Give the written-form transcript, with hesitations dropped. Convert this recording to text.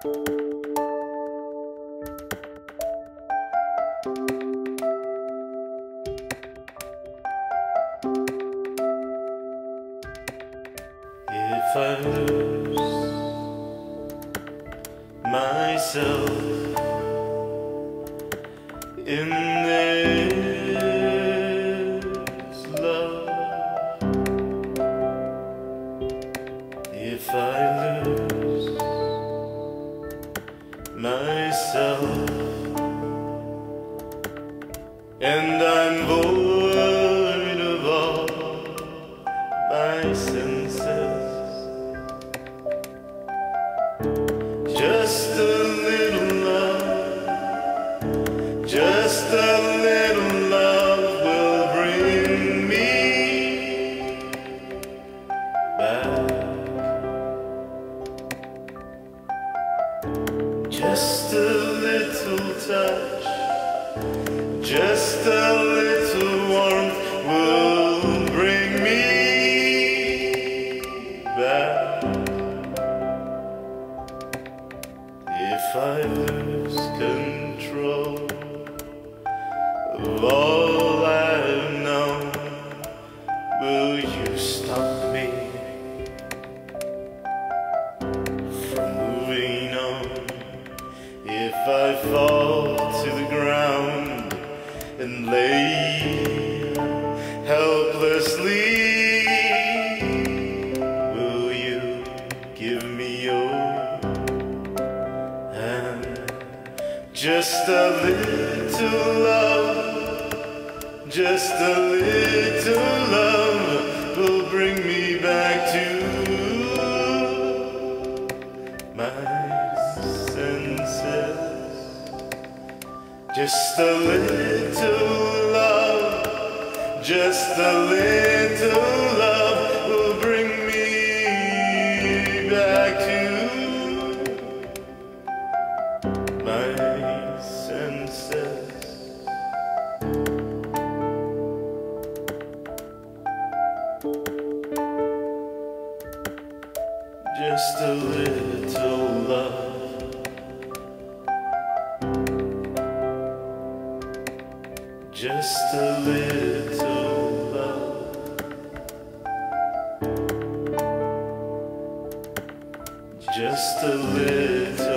If I lose myself in this love, if I lose myself and I'm void of all my senses, just a little love, just a little love will bring me back. Just a little touch, just a little warmth will bring me back. If I lose control of all I've known, will you stop me from moving on? If I fall to the ground and lay helplessly, will you give me your hand? Just a little love, just a little love will bring me back to my senses. Just a little love, just a little love will bring me back to my senses. Just a little love, just a little love, just a little